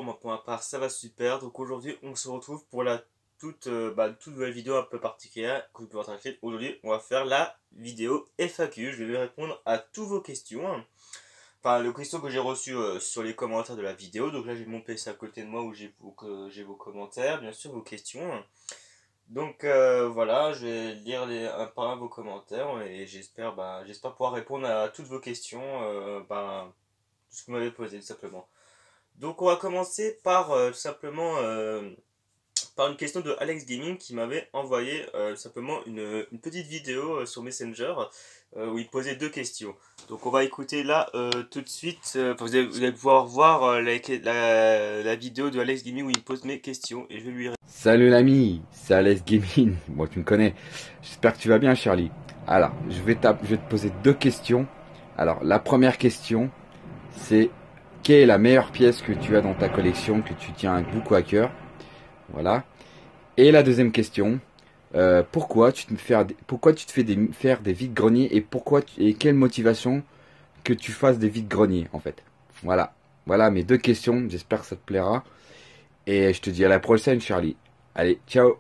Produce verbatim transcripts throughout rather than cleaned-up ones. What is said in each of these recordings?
moi pour ma part ça va super. Donc aujourd'hui on se retrouve pour la toute, euh, bah, toute nouvelle vidéo un peu particulière que vous pouvez avoir. Aujourd'hui on va faire la vidéo F A Q. Je vais répondre à toutes vos questions. Enfin les questions que j'ai reçues euh, sur les commentaires de la vidéo. Donc là j'ai mon P C à côté de moi où j'ai vos, que j'ai vos commentaires, bien sûr vos questions. Donc euh, voilà, je vais lire les, un par un vos commentaires et j'espère bah, j'espère pouvoir répondre à toutes vos questions, euh, bah, tout ce que vous m'avez posé tout simplement. Donc on va commencer par euh, simplement euh, par une question de Alex Gaming qui m'avait envoyé euh, simplement une, une petite vidéo euh, sur Messenger euh, où il posait deux questions. Donc on va écouter là euh, tout de suite. Euh, enfin, vous, allez, vous allez pouvoir voir euh, la, la, la vidéo de Alex Gaming où il pose mes questions et je vais lui répondre. Salut l'ami, c'est Alex Gaming. Moi tu me connais. J'espère que tu vas bien Charlie. Alors, je vais, je vais te poser deux questions. Alors, la première question, c'est quelle est la meilleure pièce que tu as dans ta collection, que tu tiens beaucoup à cœur. Voilà. Et la deuxième question, euh, pourquoi tu te fais, pourquoi tu te fais des, faire des vides-greniers et pourquoi tu, et quelle motivation que tu fasses des vides-greniers en fait. Voilà. Voilà mes deux questions. J'espère que ça te plaira. Et je te dis à la prochaine Charlie. Allez, ciao.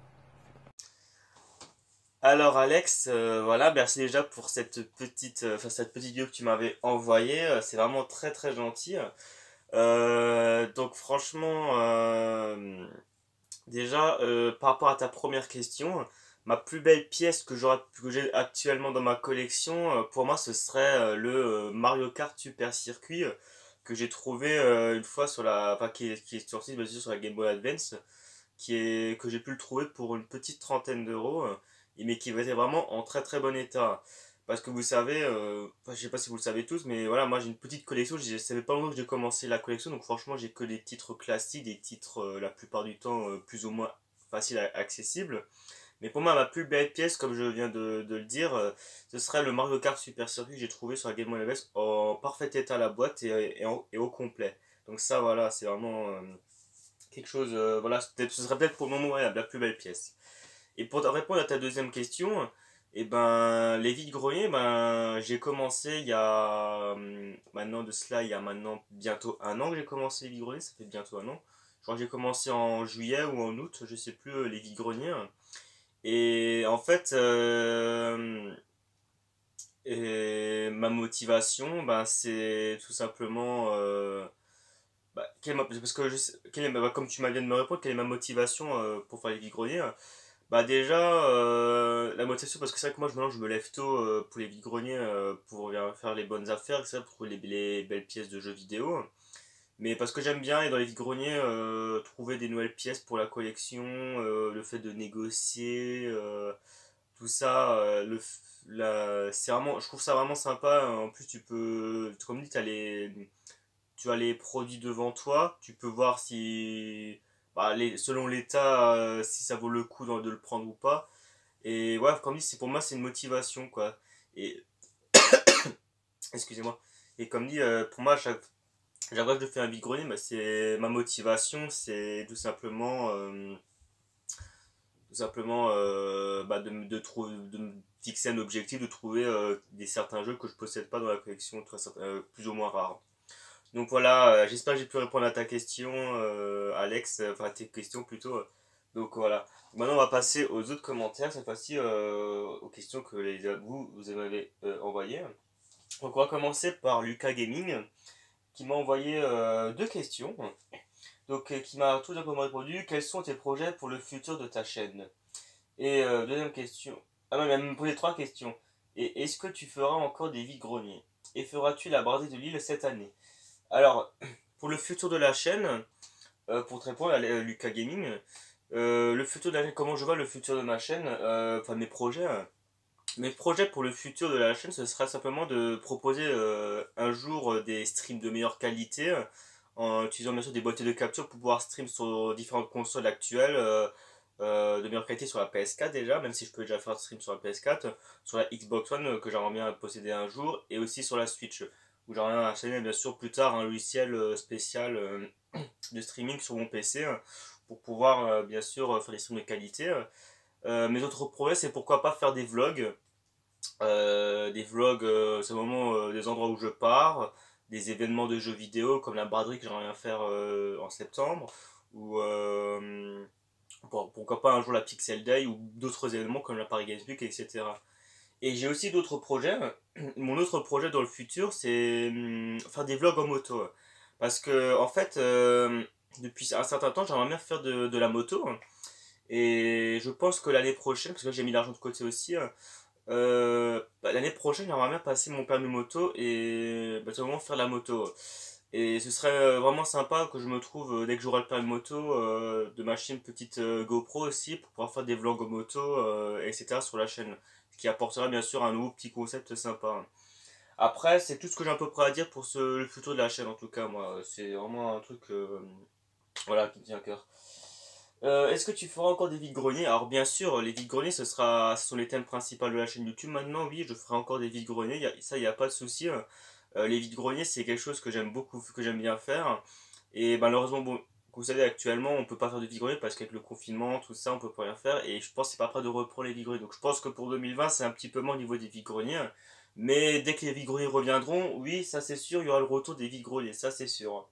Alors Alex, euh, voilà, merci déjà pour cette petite, euh, enfin, cette petite vidéo que tu m'avais envoyée. Euh, C'est vraiment très très gentil. Euh, donc franchement, euh, déjà, euh, par rapport à ta première question, ma plus belle pièce que j'aurais, que j'ai actuellement dans ma collection, euh, pour moi, ce serait euh, le euh, Mario Kart Super Circuit euh, que j'ai trouvé euh, une fois sur la, enfin, qui est, qui est sorti bien sûr sur la Game Boy Advance, qui est que j'ai pu le trouver pour une petite trentaine d'euros, euh, et mais qui était vraiment en très très bon état. Parce que vous savez, euh, enfin, je sais pas si vous le savez tous, mais voilà, moi j'ai une petite collection. Je savais pas longtemps que j'ai commencé la collection, donc franchement j'ai que des titres classiques, des titres euh, la plupart du temps euh, plus ou moins faciles à accessibles. Mais pour moi, ma plus belle pièce, comme je viens de, de le dire, euh, ce serait le Mario Kart Super Circuit que j'ai trouvé sur la Game Boy Advance en parfait état la boîte et, et, en- et au complet. Donc ça, voilà, c'est vraiment euh, quelque chose. Euh, voilà, ce serait peut-être pour le moment ouais, la plus belle pièce. Et pour te répondre à ta deuxième question, eh ben, les vides-greniers, ben, j'ai commencé il y a hum, maintenant de cela, il y a maintenant bientôt un an que j'ai commencé les vides-greniers, ça fait bientôt un an. Je crois que j'ai commencé en juillet ou en août, je sais plus, euh, les vides-greniers. Et en fait, euh, et ma motivation, ben, c'est tout simplement, euh, bah, quelle est ma- parce que je sais- quelle est ma- bah, comme tu m'as bien de me répondre, quelle est ma motivation euh, pour faire les vides-greniers? Bah déjà, euh, la motivation, parce que c'est vrai que moi, je, maintenant, je me lève tôt euh, pour les vides-greniers, euh, pour bien faire les bonnes affaires, et cetera, pour trouver les, les belles pièces de jeux vidéo. Mais parce que j'aime bien, et dans les vides-greniers, euh, trouver des nouvelles pièces pour la collection, euh, le fait de négocier, euh, tout ça, euh, le, f- la, c'est vraiment, je trouve ça vraiment sympa. En plus, tu peux, comme dit, t'as les, tu as les produits devant toi, tu peux voir si, bah, les, selon l'état, euh, si ça vaut le coup de, de le prendre ou pas. Et ouais, comme dit, c'est pour moi, c'est une motivation, quoi. Et, excusez-moi. Et comme dit, euh, pour moi, à chaque, chaque fois que je fais un vide-grenier, bah, c'est ma motivation, c'est tout simplement, euh, tout simplement euh, bah, de, de, trouver, de me fixer un objectif, de trouver euh, des certains jeux que je possède pas dans la collection, très, euh, plus ou moins rares. Donc voilà, euh, j'espère que j'ai pu répondre à ta question, euh, Alex, euh, enfin à tes questions plutôt. Donc voilà. Maintenant, on va passer aux autres commentaires, cette fois-ci euh, aux questions que les, vous, vous m'avez euh, envoyées. Donc on va commencer par Lucas Gaming, qui m'a envoyé euh, deux questions. Donc euh, qui m'a tout simplement répondu, quels sont tes projets pour le futur de ta chaîne? Et euh, deuxième question. Ah non, il m'a même posé trois questions. Et est-ce que tu feras encore des vides-greniers? Et feras-tu la bradée de Lille cette année? Alors, pour le futur de la chaîne, euh, pour te répondre à euh, Lucas Gaming, euh, le futur de la chaîne, comment je vois le futur de ma chaîne, euh, enfin mes projets, hein. Mes projets pour le futur de la chaîne, ce sera simplement de proposer euh, un jour euh, des streams de meilleure qualité, euh, en utilisant bien sûr des boîtiers de capture pour pouvoir stream sur différentes consoles actuelles, euh, euh, de meilleure qualité sur la P S quatre déjà, même si je peux déjà faire un stream sur la P S quatre, sur la Xbox One euh, que j'aimerais bien posséder un jour, et aussi sur la Switch, où j'aimerais bien installer bien sûr plus tard un logiciel euh, spécial euh, de streaming sur mon P C, euh, pour pouvoir euh, bien sûr euh, faire des streams de qualité. Euh, mes autres projets, c'est pourquoi pas faire des vlogs, euh, des vlogs, euh, c'est vraiment euh, des endroits où je pars, des événements de jeux vidéo comme la braderie que j'aimerais bien faire euh, en septembre, ou euh, pour- pourquoi pas un jour la Pixel Day, ou d'autres événements comme la Paris Games Week, et cetera. Et j'ai aussi d'autres projets. Mon autre projet dans le futur, c'est hum, faire des vlogs en moto. Parce que, en fait, euh, depuis un certain temps, j'aimerais bien faire de, de la moto. Et je pense que l'année prochaine, parce que j'ai mis l'argent de côté aussi, euh, bah, l'année prochaine, j'aimerais bien passer mon permis moto et bah, tout simplement faire la moto. Et ce serait euh, vraiment sympa que je me trouve, euh, dès que j'aurai le permis moto, euh, de m'acheter une petite euh, GoPro aussi pour pouvoir faire des vlogs en moto, euh, et cetera sur la chaîne. Ce qui apportera bien sûr un nouveau petit concept sympa. Après, c'est tout ce que j'ai à peu près à dire pour ce, le futur de la chaîne en tout cas, moi. C'est vraiment un truc, euh, voilà, qui me tient à cœur. Euh, est-ce que tu feras encore des vides-greniers? Alors bien sûr, les vides-greniers, ce sera, ce sont les thèmes principaux de la chaîne YouTube. Maintenant, oui, je ferai encore des vides-greniers. Y a- Ça, il n'y a pas de souci. Euh, les vides-greniers, c'est quelque chose que j'aime beaucoup, que j'aime bien faire. Et malheureusement, bon, vous savez, actuellement, on peut pas faire de vides-greniers parce qu'avec le confinement, tout ça, on peut pas rien faire. Et je pense que c'est pas prêt de reprendre les vides-greniers. Donc je pense que pour deux mille vingt, c'est un petit peu moins au niveau des vides-greniers. Mais dès que les vides-greniers reviendront, oui, ça c'est sûr, il y aura le retour des vides-greniers, ça c'est sûr.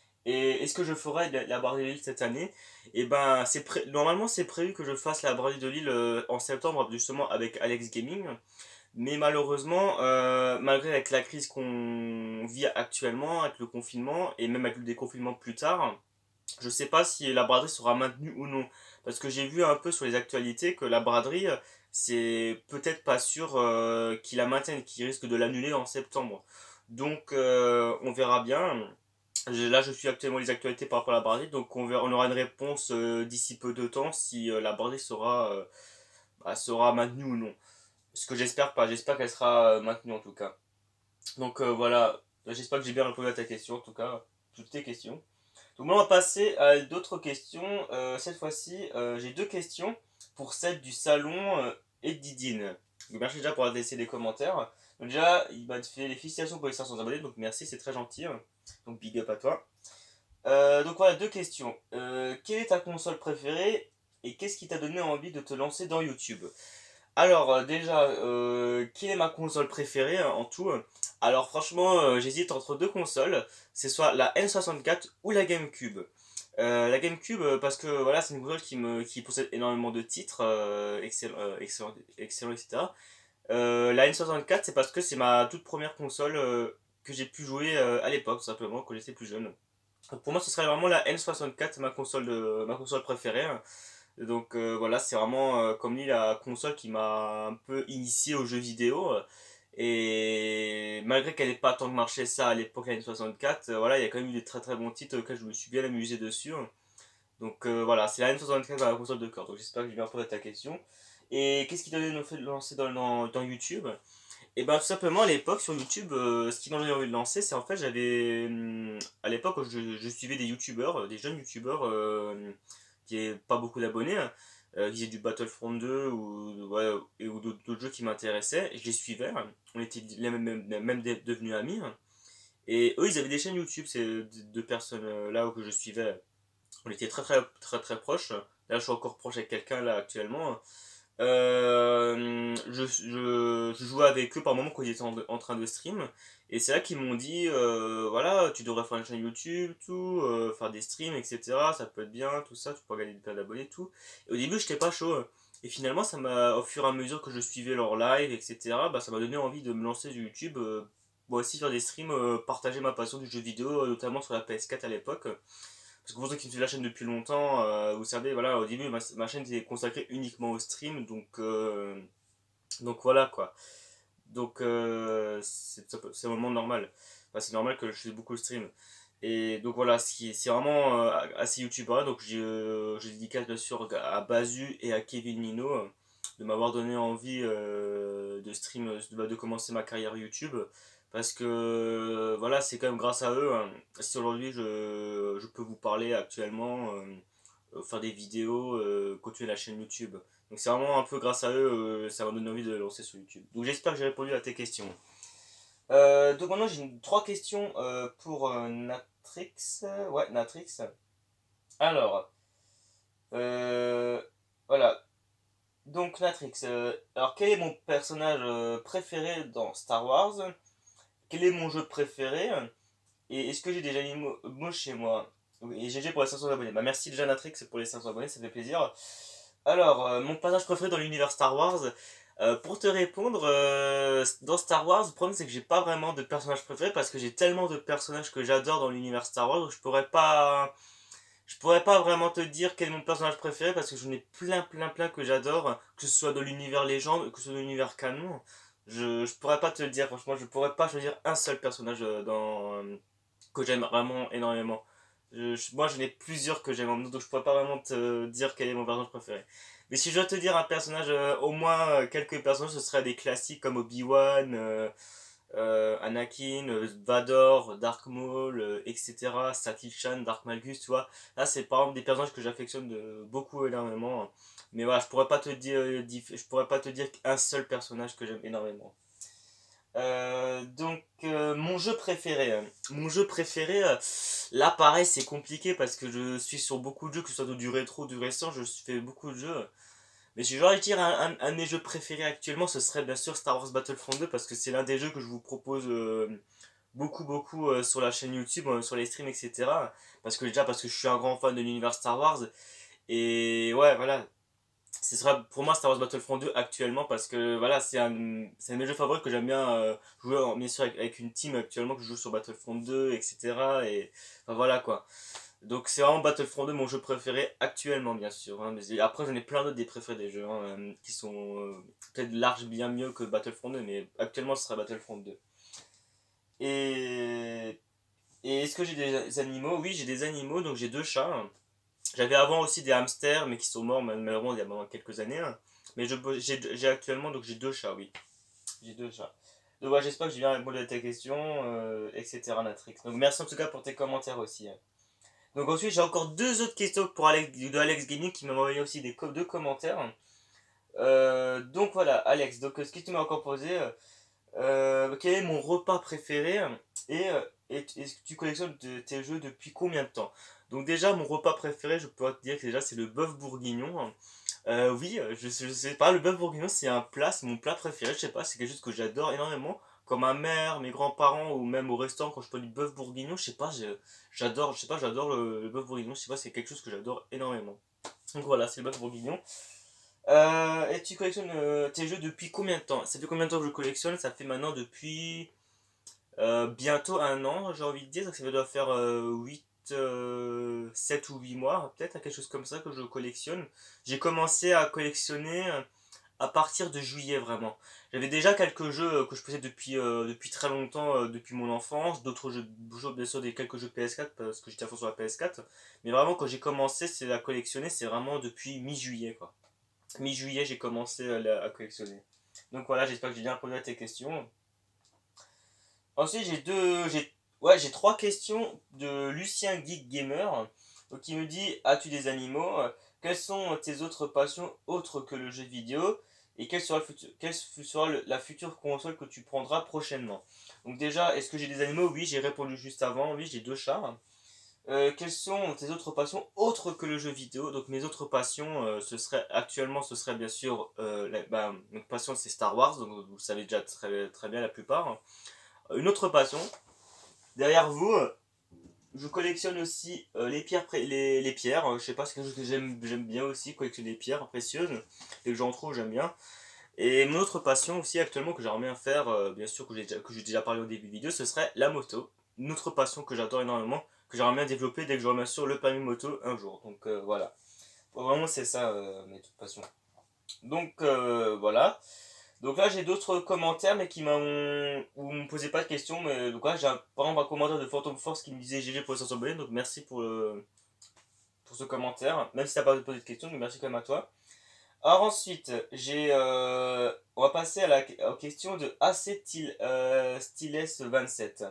Et est-ce que je ferai la, la Braderie de Lille cette année? Et ben, c'est pré- normalement c'est prévu que je fasse la Braderie de Lille euh, en septembre justement avec Alex Gaming. Mais malheureusement, euh, malgré avec la crise qu'on vit actuellement, avec le confinement et même avec le déconfinement plus tard, je sais pas si la braderie sera maintenue ou non. Parce que j'ai vu un peu sur les actualités que la braderie, c'est peut-être pas sûr euh, qu'ils la maintiennent, qu'ils risquent de l'annuler en septembre. Donc euh, on verra bien. Là, je suis actuellement les actualités par rapport à la braderie, donc on, verra, on aura une réponse euh, d'ici peu de temps si euh, la braderie sera, euh, bah, sera maintenue ou non. Ce que j'espère pas, j'espère qu'elle sera euh, maintenue en tout cas. Donc euh, voilà, j'espère que j'ai bien répondu à ta question, en tout cas, toutes tes questions. Donc maintenant, on va passer à d'autres questions. Euh, cette fois-ci, euh, j'ai deux questions pour celle du salon euh, et de Didine. Donc merci déjà pour avoir laissé des commentaires. Donc déjà, il m'a fait les félicitations pour les cinq cents abonnés, donc merci, c'est très gentil. Donc big up à toi. Euh, donc voilà, deux questions. Euh, quelle est ta console préférée et qu'est-ce qui t'a donné envie de te lancer dans YouTube? Alors euh, déjà, euh, quelle est ma console préférée hein, en tout? Alors franchement, euh, j'hésite entre deux consoles. C'est soit la N soixante-quatre ou la GameCube. Euh, la GameCube euh, parce que voilà, c'est une console qui me qui possède énormément de titres, euh, excellent, euh, excellent, excellent, et cetera. Euh, la N soixante-quatre, c'est parce que c'est ma toute première console euh, que j'ai pu jouer euh, à l'époque, tout simplement, quand j'étais plus jeune. Donc, pour moi, ce serait vraiment la N soixante-quatre, ma console de ma console préférée. Donc euh, voilà, c'est vraiment euh, comme dit la console qui m'a un peu initié aux jeux vidéo. Et malgré qu'elle n'ait pas tant que marché ça à l'époque, la N soixante-quatre, euh, voilà, il y a quand même eu des très très bons titres auxquels je me suis bien amusé dessus. Donc euh, voilà, c'est la N soixante-quatre la console de cœur. Donc j'espère que j'ai bien répondu à ta question. Et qu'est-ce qui t'a donné envie de lancer dans, dans, dans YouTube? Et ben tout simplement à l'époque sur YouTube, euh, ce qui m'a donné envie de lancer, c'est en fait j'avais hum, à l'époque je, je suivais des youtubeurs, euh, des jeunes youtubeurs euh, qui n'avaient pas beaucoup d'abonnés, hein, euh, qui faisaient du Battlefront deux ou, ouais, et, ou d'autres d'autres jeux qui m'intéressaient, et je les suivais, hein. On était les même, même, même de- devenus amis, hein. Et eux ils avaient des chaînes YouTube, ces deux deux personnes euh, là que je suivais, on était très très très très proches. Là je suis encore proche avec quelqu'un là actuellement. Euh, je, je, je jouais avec eux par moment quand ils étaient en, en train de stream. Et c'est là qu'ils m'ont dit, euh, voilà, tu devrais faire une chaîne YouTube, tout, euh, faire des streams, et cetera. Ça peut être bien, tout ça, tu peux gagner plein d'abonnés, tout. Et au début, j'étais pas chaud. Et finalement, ça m'a, au fur et à mesure que je suivais leurs lives, et cetera, bah, ça m'a donné envie de me lancer sur YouTube. Euh, moi aussi faire des streams, euh, partager ma passion du jeu vidéo, euh, notamment sur la P S quatre à l'époque. Parce que pour ceux qui me suivent la chaîne depuis longtemps, euh, vous savez, voilà, au début, ma, ma chaîne était consacrée uniquement au stream, donc, euh, donc voilà quoi. Donc euh, c'est c'est vraiment normal. Enfin, c'est normal que je fasse beaucoup de stream. Et donc voilà, c'est c'est vraiment euh, assez youtubeur. Donc je, je dédicace bien sûr à Bazu et à Kevin Mino euh, de m'avoir donné envie euh, de stream, de, de commencer ma carrière YouTube. Parce que voilà, c'est quand même grâce à eux hein, si aujourd'hui je, je peux vous parler actuellement, euh, euh, faire des vidéos, euh, continuer la chaîne YouTube. Donc c'est vraiment un peu grâce à eux, euh, ça m'a donné envie de lancer sur YouTube. Donc j'espère que j'ai répondu à tes questions. Euh, donc maintenant j'ai une- trois questions euh, pour euh, Natrix. Ouais, Natrix. Alors, euh, voilà. Donc Natrix. euh, alors quel est mon personnage euh, préféré dans Star Wars? Quel est mon jeu préféré? Et est-ce que j'ai des animaux chez moi? Oui, et G G pour les cinq cents abonnés. Bah merci déjà Natrix pour les cinq cents abonnés, ça fait plaisir. Alors, euh, mon personnage préféré dans l'univers Star Wars. Euh, pour te répondre, euh, dans Star Wars, le problème c'est que j'ai pas vraiment de personnage préféré parce que j'ai tellement de personnages que j'adore dans l'univers Star Wars que je pourrais pas, je pourrais pas vraiment te dire quel est mon personnage préféré parce que j'en ai plein, plein, plein que j'adore, que ce soit dans l'univers légende, que ce soit dans l'univers canon. Je, je pourrais pas te le dire, franchement, je pourrais pas choisir un seul personnage euh, dans, euh, que j'aime vraiment énormément. Je- je- moi, j'en ai plusieurs que j'aime, donc je pourrais pas vraiment te dire quel est mon personnage préféré. Mais si je dois te dire un personnage, euh, au moins euh, quelques personnages, ce seraient des classiques comme Obi-Wan, euh, euh, Anakin, euh, Vador, Dark Maul, euh, et cetera. Satine Chan, Dark Malgus, tu vois. Là, c'est par exemple des personnages que j'affectionne de beaucoup énormément. Mais voilà, je pourrais pas te dire, euh, dif- je pourrais pas te dire qu'un seul personnage que j'aime énormément. Euh, donc euh, mon jeu préféré, euh, mon jeu préféré, euh, là pareil c'est compliqué parce que je suis sur beaucoup de jeux, que ce soit du rétro, du récent, je fais beaucoup de jeux. Mais si j'aurais dire un, un, un de mes jeux préférés actuellement, ce serait bien sûr Star Wars Battlefront deux parce que c'est l'un des jeux que je vous propose euh, beaucoup beaucoup euh, sur la chaîne YouTube, euh, sur les streams, et cetera. Parce que déjà parce que je suis un grand fan de l'univers Star Wars et ouais voilà, ce sera pour moi Star Wars Battlefront deux actuellement parce que voilà c'est un, c'est un de mes jeux favoris que j'aime bien euh, jouer en- bien sûr avec, avec une team actuellement que je joue sur Battlefront deux, etc. Et enfin voilà quoi, donc c'est vraiment Battlefront deux mon jeu préféré actuellement bien sûr, hein. Mais après j'en ai plein d'autres des préférés des jeux, hein, euh, qui sont euh, peut-être large bien mieux que Battlefront deux, mais actuellement ce serait Battlefront deux. Et, et est-ce que j'ai des animaux? Oui, j'ai des animaux, donc j'ai deux chats, hein. J'avais avant aussi des hamsters, mais qui sont morts malheureusement il y a maintenant quelques années, hein. Mais je, j'ai, j'ai actuellement, donc j'ai deux chats, oui. J'ai deux chats. Donc voilà, j'espère que j'ai bien répondu à tes questions, euh, et cetera Natrix. Donc merci en tout cas pour tes commentaires aussi, hein. Donc ensuite j'ai encore deux autres questions pour Alex, de Alex Gaming qui m'a envoyé aussi des co- deux commentaires. Euh, donc voilà, Alex, donc ce que tu m'as encore posé, euh, euh, quel est mon repas préféré et, euh, et est-ce que tu collectionnes de- tes jeux depuis combien de temps? Donc déjà, mon repas préféré, je peux te dire que déjà c'est le bœuf bourguignon. Euh, oui, je, je sais pas, le bœuf bourguignon c'est un plat, c'est mon plat préféré, je sais pas, c'est quelque chose que j'adore énormément. Quand ma mère, mes grands-parents ou même au restaurant quand je prends du bœuf bourguignon, je sais pas, je- j'adore, je sais pas, j'adore le, le bœuf bourguignon, je sais pas, c'est quelque chose que j'adore énormément. Donc voilà, c'est le bœuf bourguignon. Euh, et tu collectionnes euh, tes jeux depuis combien de temps? Ça fait combien de temps que je collectionne? Ça fait maintenant depuis euh, bientôt un an, j'ai envie de dire. Donc ça doit faire euh, huit, euh, sept ou huit mois, peut-être, quelque chose comme ça que je collectionne. J'ai commencé à collectionner euh, à partir de juillet, vraiment. J'avais déjà quelques jeux euh, que je faisais depuis, euh, depuis très longtemps, euh, depuis mon enfance. D'autres jeux, jeux, bien sûr, des quelques jeux P S quatre, parce que j'étais à fond sur la P S quatre. Mais vraiment, quand j'ai commencé c'est à collectionner, c'est vraiment depuis mi-juillet, quoi. Mi-juillet, j'ai commencé à, la- à collectionner. Donc voilà, j'espère que j'ai bien répondu à tes questions. Ensuite, j'ai deux, j'ai, ouais, j'ai trois questions de Lucien Geek Gamer, donc, qui me dit: as-tu des animaux? Quelles sont tes autres passions autres que le jeu vidéo? Et quelle sera, le futur- quelle sera le- la future console que tu prendras prochainement? Donc déjà, est-ce que j'ai des animaux? Oui, j'ai répondu juste avant. Oui, j'ai deux chats. Euh, quelles sont tes autres passions autres que le jeu vidéo? Donc mes autres passions, euh, ce serait actuellement, ce serait bien sûr, euh, la- bah, notre passion c'est Star Wars, donc vous le savez déjà très, très bien la plupart. Une autre passion, derrière vous, euh, je collectionne aussi euh, les pierres, pré- les, les pierres. Euh, Je sais pas, c'est quelque chose que j'aime, j'aime bien aussi, collectionner des pierres précieuses. Et que j'en trouve, j'aime bien. Et mon autre passion aussi actuellement que j'aimerais bien faire, euh, bien sûr que j'ai déjà, que j'ai déjà parlé au début de vidéo, ce serait la moto. Une autre passion que j'adore énormément, que j'aimerais bien développer dès que j'aurai bien sûr le permis moto un jour. Donc euh, voilà. Vraiment c'est ça euh, mes toutes passions. Donc euh, voilà. Donc là j'ai d'autres commentaires mais qui m'ont, où on me posait pas de questions, mais donc là j'ai un, par exemple un commentaire de Phantom Force qui me disait G G pour les cent abonnés, donc merci pour, le, pour ce commentaire, même si t'as pas posé de questions, mais merci quand même à toi. Alors ensuite, j'ai, euh, on va passer à la aux questions de A C Stil- euh, Stiles vingt-sept.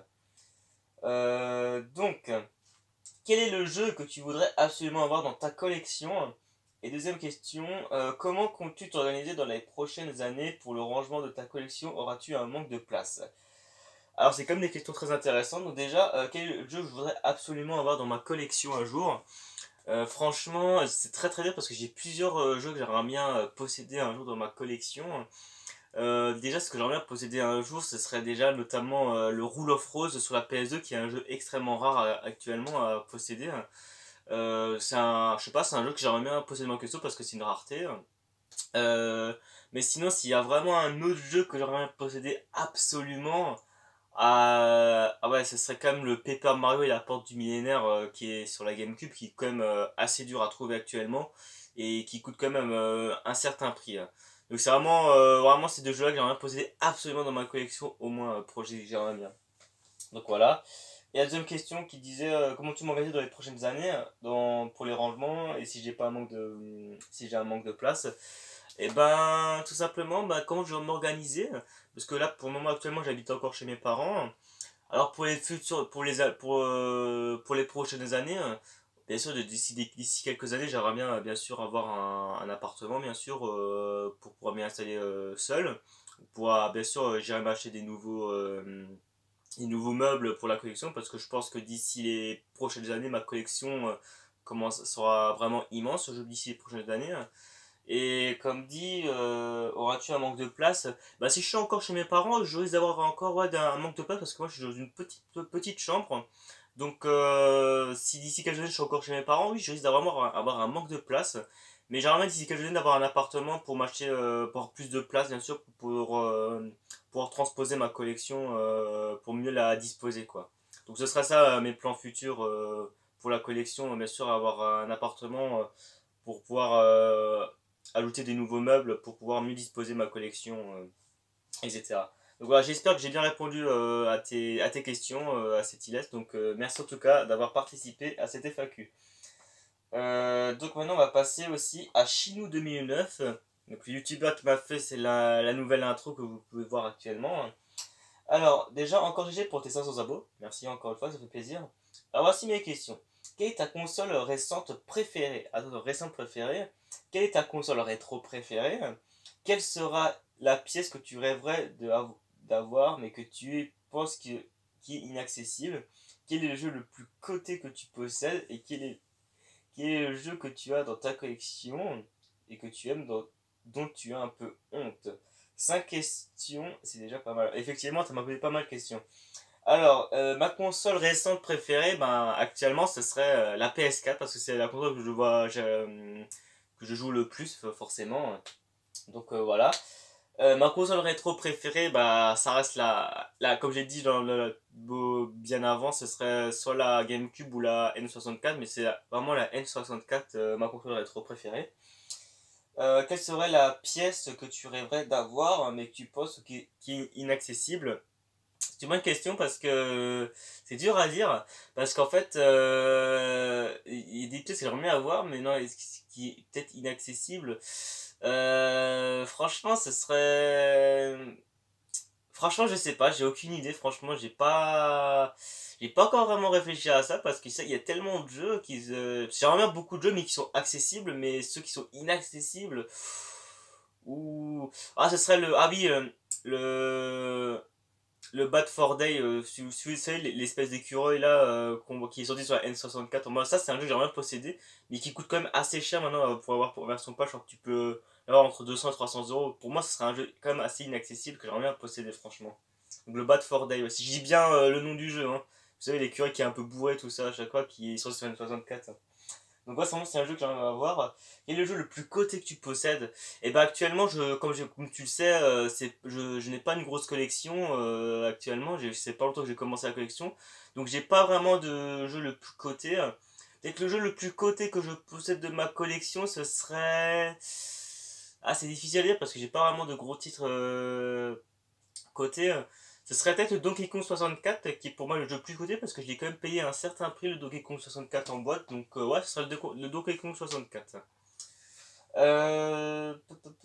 Euh, donc, quel est le jeu que tu voudrais absolument avoir dans ta collection? Et deuxième question, euh, comment comptes-tu t'organiser dans les prochaines années pour le rangement de ta collection? Auras-tu un manque de place? Alors c'est comme des questions très intéressantes. Donc déjà, euh, quel est le jeu que je voudrais absolument avoir dans ma collection un jour? Euh, franchement, c'est très très dur parce que j'ai plusieurs euh, jeux que j'aimerais bien euh, posséder un jour dans ma collection. Euh, déjà, ce que j'aimerais bien posséder un jour, ce serait déjà notamment euh, le Rule of Rose sur la P S deux, qui est un jeu extrêmement rare à- actuellement à posséder. Euh, c'est un, je sais pas, c'est un jeu que j'aimerais bien posséder en question parce que c'est une rareté. Euh, mais sinon, s'il y a vraiment un autre jeu que j'aimerais bien posséder absolument, ah, ah ouais, ce serait quand même le Paper Mario et la Porte du Millénaire euh, qui est sur la GameCube, qui est quand même euh, assez dur à trouver actuellement et qui coûte quand même euh, un certain prix, hein. Donc c'est vraiment, euh, vraiment ces deux jeux-là que j'aimerais bien posséder absolument dans ma collection, au moins euh, projet que j'aimerais bien. Donc voilà. Et la deuxième question qui disait euh, comment tu m'organises dans les prochaines années euh, dans, pour les rangements et si j'ai pas un manque de si j'ai un manque de place. Et ben tout simplement bah, comment je vais m'organiser parce que là pour le moment actuellement j'habite encore chez mes parents. Alors pour les futurs pour les pour euh, pour les prochaines années euh, bien sûr d'ici d'ici quelques années j'aimerais bien bien sûr avoir un, un appartement bien sûr euh, pour pouvoir m'y installer euh, seul. Pour euh, bien sûr euh, j'irai m'acheter des nouveaux euh, des nouveaux meubles pour la collection parce que je pense que d'ici les prochaines années ma collection euh, commence sera vraiment immense je d'ici les prochaines années. Et comme dit, euh, auras-tu un manque de place? Bah si je suis encore chez mes parents, je risque d'avoir encore ouais, un manque de place parce que moi je suis dans une petite petite chambre. Donc euh, si d'ici quelques années je suis encore chez mes parents, oui, je risque d'avoir avoir un manque de place. Mais j'aimerais bien d'ici quelques années d'avoir un appartement pour m'acheter euh, pour avoir plus de place bien sûr pour euh, pouvoir transposer ma collection euh, pour mieux la disposer quoi. Donc ce sera ça euh, mes plans futurs euh, pour la collection, bien sûr avoir un appartement euh, pour pouvoir euh, ajouter des nouveaux meubles pour pouvoir mieux disposer ma collection, euh, et cetera. Donc voilà, j'espère que j'ai bien répondu euh, à, tes, à tes questions, euh, à cette illestre. Donc euh, merci en tout cas d'avoir participé à cette F A Q. Euh, donc maintenant on va passer aussi à Chinou deux mille neuf. Donc le youtubeur qui m'a fait c'est la, la nouvelle intro que vous pouvez voir actuellement. Alors déjà encore G G pour tes cinq cents abos. Merci encore une fois, ça fait plaisir. Alors voici mes questions. Quelle est ta console récente préférée? Attends, récente préférée. Quelle est ta console rétro préférée? Quelle sera la pièce que tu rêverais de av- d'avoir mais que tu penses que- qui est inaccessible? Quel est le jeu le plus coté que tu possèdes? Et quel est, quel est le jeu que tu as dans ta collection et que tu aimes dans- dont tu as un peu honte? Cinq questions, c'est déjà pas mal. Effectivement, tu m'as posé pas mal de questions. Alors, euh, ma console récente préférée, ben, actuellement, ce serait euh, la P S quatre parce que c'est la console que je vois, je- euh, que je joue le plus, forcément. Donc euh, voilà. Euh, ma console rétro préférée, bah, ça reste la, la comme j'ai dit dans le, beau- bien avant, ce serait soit la GameCube ou la N soixante-quatre, mais c'est vraiment la N soixante-quatre, euh, ma console rétro préférée. Euh, quelle serait la pièce que tu rêverais d'avoir, mais que tu penses qui, qui est inaccessible? C'est une bonne question parce que c'est dur à dire. Parce qu'en fait, euh, il y a des pièces que j'aimerais bien avoir, mais non, ce qui est peut-être inaccessible. Euh, franchement, ce serait. Franchement, je sais pas, j'ai aucune idée. Franchement, j'ai pas. J'ai pas encore vraiment réfléchi à ça parce qu'il y a tellement de jeux qui. Euh... J'aimerais bien beaucoup de jeux, mais qui sont accessibles, mais ceux qui sont inaccessibles. Ou. Ah, ce serait le. Ah oui, euh, le le Bad for Day, euh, si vous si vous savez, l'espèce d'écureuil là euh, qu'on voit- qui est sorti sur la N soixante-quatre. Moi, ça, c'est un jeu que j'aimerais bien posséder, mais qui coûte quand même assez cher maintenant euh, pour avoir pour version patch. Genre, tu peux l'avoir entre deux cents et trois cents euros. Pour moi, ce serait un jeu quand même assez inaccessible que j'aimerais bien posséder, franchement. Donc, le Bad for Day, ouais. Si je dis bien euh, le nom du jeu, hein. Vous savez, l'écureuil qui est un peu bourré, tout ça à chaque fois, qui est sorti sur la N soixante-quatre. Donc ouais, c'est un jeu que j'aimerais avoir. Quel est le jeu le plus coté que tu possèdes? Et bah actuellement, je, comme, je- comme tu le sais, euh, c'est, je, je n'ai pas une grosse collection euh, actuellement. J'ai- C'est pas longtemps que j'ai commencé la collection. Donc j'ai pas vraiment de jeu le plus coté. Peut-être que le jeu le plus coté que je possède de ma collection, ce serait... Ah, c'est difficile à dire parce que j'ai pas vraiment de gros titres euh, cotés. Ce serait peut-être le Donkey Kong soixante-quatre qui est pour moi le jeu le plus coté parce que je l'ai quand même payé un certain prix le Donkey Kong soixante-quatre en boîte. Donc euh, ouais, ce serait le, Doco- le Donkey Kong soixante-quatre. Euh...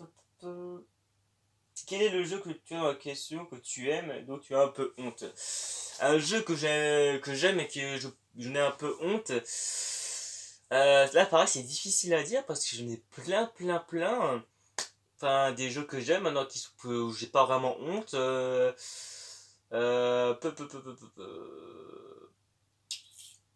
Quel est le jeu que tu as en question, que tu aimes et dont tu as un peu honte? Un jeu que j'ai- que j'aime et que je, j'en ai un peu honte. Euh, là, pareil, c'est difficile à dire parce que j'en ai plein, plein, plein. Enfin, des jeux que j'aime maintenant qui, où j'ai pas vraiment honte. Euh, euh, peu, peu, peu, peu, peu, peu.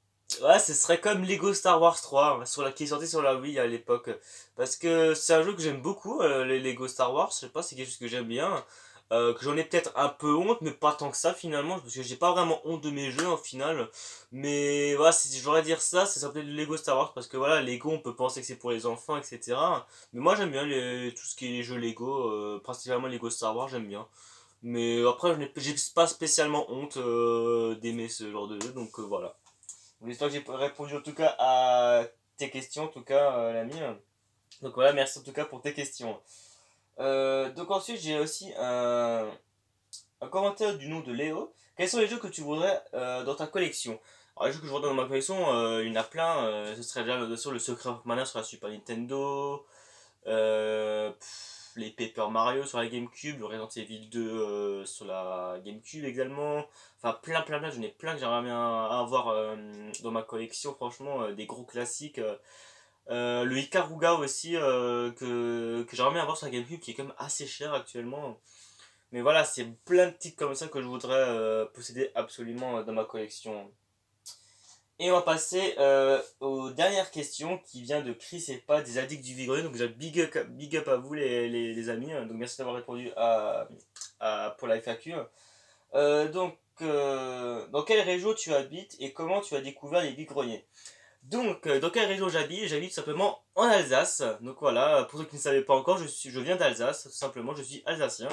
Ouais, ce serait comme Lego Star Wars trois, hein, sur la, qui est sorti sur la Wii à l'époque. Parce que c'est un jeu que j'aime beaucoup, euh, les Lego Star Wars. Je sais pas, c'est quelque chose que j'aime bien. Euh, que j'en ai peut-être un peu honte, mais pas tant que ça finalement. Parce que j'ai pas vraiment honte de mes jeux en final. Mais voilà, si je devrais dire ça, ça s'appelait le Lego Star Wars. Parce que voilà, Lego, on peut penser que c'est pour les enfants, et cetera. Mais moi j'aime bien les, tout ce qui est les jeux Lego, euh, principalement Lego Star Wars, j'aime bien. Mais après, je n'ai j'ai pas spécialement honte euh, d'aimer ce genre de jeu, donc euh, voilà. J'espère que j'ai répondu en tout cas à tes questions, en tout cas, euh, l'ami. Donc voilà, merci en tout cas pour tes questions. Euh, donc ensuite, j'ai aussi un, un commentaire du nom de Léo. Quels sont les jeux que tu voudrais euh, dans ta collection? Alors, les jeux que je voudrais dans ma collection, euh, il y en a plein. Euh, ce serait déjà bien sûr le Secret of Mana sur la Super Nintendo. Euh, pff, les Paper Mario sur la GameCube, le Resident Evil deux euh, sur la GameCube également. Enfin, plein, plein, plein. J'en ai plein que j'aimerais bien avoir euh, dans ma collection, franchement, euh, des gros classiques. Euh, Euh, le Ikaruga aussi, euh, que, que j'aimerais bien avoir sur la GameCube, qui est quand même assez cher actuellement. Mais voilà, c'est plein de titres comme ça que je voudrais euh, posséder absolument euh, dans ma collection. Et on va passer euh, aux dernières questions qui vient de Chris et pas des addicts du Vigreux. Donc déjà big up, big up à vous les, les, les amis. Donc merci d'avoir répondu à, à, pour la F A Q. Euh, donc euh, dans quelle région tu habites et comment tu as découvert les vigreniers? Donc euh, dans quelle région j'habite? J'habite simplement en Alsace. Donc voilà, pour ceux qui ne savaient pas encore, je, suis, je viens d'Alsace, tout simplement, je suis alsacien.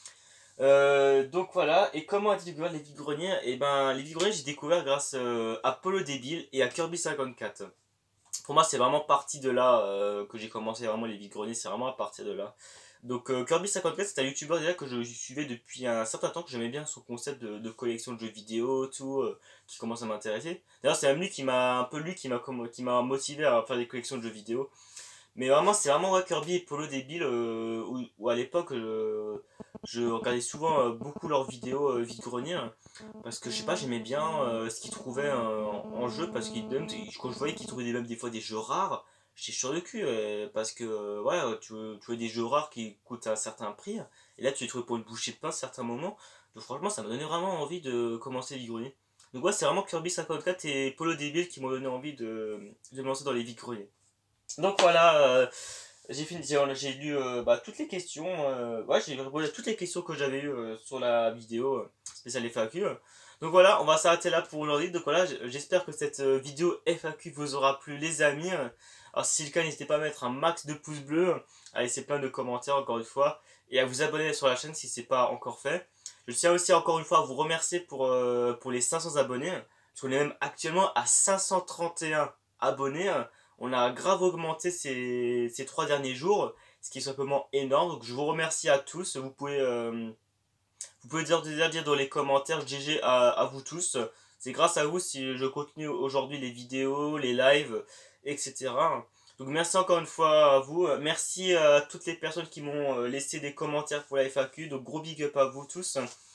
Euh, donc voilà, et comment as-tu découvert les vides-greniers? Et ben les vides-greniers j'ai découvert grâce euh, à Polo Débile et à Kirby cinquante-quatre. Pour moi c'est vraiment parti de là euh, que j'ai commencé vraiment les vides-greniers, c'est vraiment à partir de là. Donc euh, Kirby cinquante-quatre c'est un youtubeur déjà que je suivais depuis un certain temps, que j'aimais bien son concept de, de collection de jeux vidéo, tout, euh, qui commence à m'intéresser. D'ailleurs c'est même lui qui m'a, un peu lui qui m'a qui m'a motivé à faire des collections de jeux vidéo. Mais vraiment, c'est vraiment ouais, Kirby et Polo Débile, euh, où, où à l'époque, euh, je regardais souvent euh, beaucoup leurs vidéos euh, vide-grenier, hein, parce que je sais pas, j'aimais bien euh, ce qu'ils trouvaient euh, en, en jeu, parce qu'ils même, quand je voyais qu'ils trouvaient des, même des fois des jeux rares, j'étais sur le cul, euh, parce que euh, ouais, tu, tu vois des jeux rares qui coûtent un certain prix, et là tu les trouvais pour une bouchée de pain à certains moments, donc franchement, ça m'a donné vraiment envie de commencer les vide-grenier. Donc ouais, c'est vraiment Kirby cinquante-quatre et Polo Débile qui m'ont donné envie de, de me lancer dans les vide-greniers. Donc voilà, euh, j'ai fini, j'ai j'ai lu euh, bah, toutes les questions. Euh, ouais, j'ai répondu à toutes les questions que j'avais eues euh, sur la vidéo euh, spéciale F A Q. Donc voilà, on va s'arrêter là pour aujourd'hui. Donc voilà, j'espère que cette euh, vidéo F A Q vous aura plu, les amis. Alors si c'est le cas, n'hésitez pas à mettre un max de pouces bleus, à laisser plein de commentaires encore une fois, et à vous abonner sur la chaîne si c'est pas encore fait. Je tiens aussi encore une fois à vous remercier pour, euh, pour les cinq cents abonnés, parce qu'on est même actuellement à cinq cent trente et un abonnés. On a grave augmenté ces, ces trois derniers jours, ce qui est simplement énorme. Donc je vous remercie à tous. Vous pouvez, euh, vous pouvez dire, déjà dire dans les commentaires G G à, à vous tous. C'est grâce à vous si je continue aujourd'hui les vidéos, les lives, et cetera. Donc merci encore une fois à vous. Merci à toutes les personnes qui m'ont laissé des commentaires pour la F A Q. Donc gros big up à vous tous.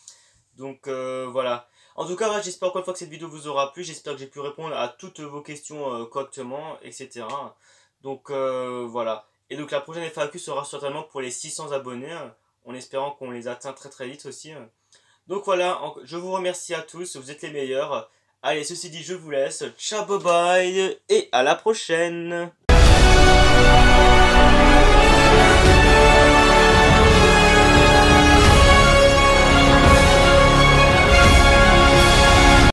Donc euh, voilà. En tout cas, ouais, j'espère encore une fois que cette vidéo vous aura plu. J'espère que j'ai pu répondre à toutes vos questions euh, correctement, et cetera. Donc euh, voilà. Et donc la prochaine F A Q sera certainement pour les six cents abonnés, hein, en espérant qu'on les atteint très très vite aussi. Hein. Donc voilà, je vous remercie à tous, vous êtes les meilleurs. Allez, ceci dit, je vous laisse. Ciao, bye bye, et à la prochaine.